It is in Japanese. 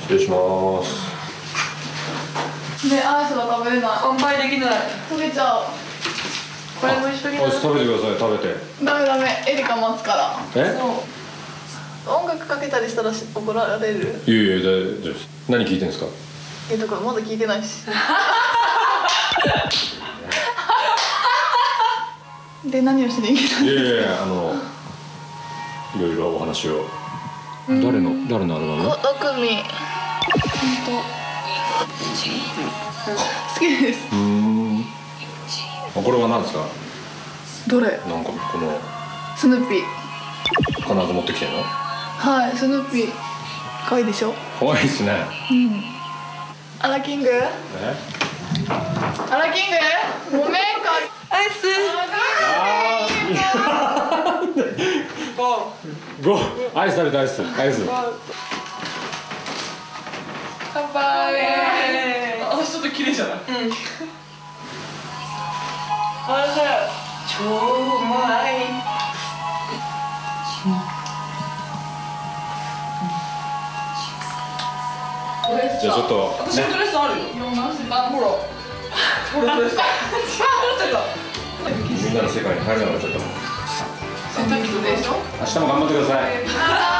失礼します。 ね、アイスが食べれない。 乾杯できない。 溶けちゃう。 これも一緒に。 アイス食べてください。食べて。 ダメダメ、エリカ待つから。 え？ 音楽かけたりしたら怒られる？ いやいや、大丈夫です。何聞いてんですか？ だからまだ聞いてないし。で、何をしに行けたんいやいですやいや、いろいろお話を。誰のアルバム？ か？6組。好きです。 これは何ですか？ どれ？ なんかこのスヌーピー。 必ず持ってきてんの？ はい、スヌーピー。可愛いでしょ？ 可愛いですね。 アラキング？アラキング？ごめんか。 アイス。 ゴー。アイス食べて、アイス。 乾杯。私ちょっと綺麗じゃない？超うまい。 じゃあちょっと私のドレスあるよ。ほら。俺ドレス。 みんなの世界に入れなくなっちゃったもん。 洗濯機とでしょ？ 明日も頑張ってください。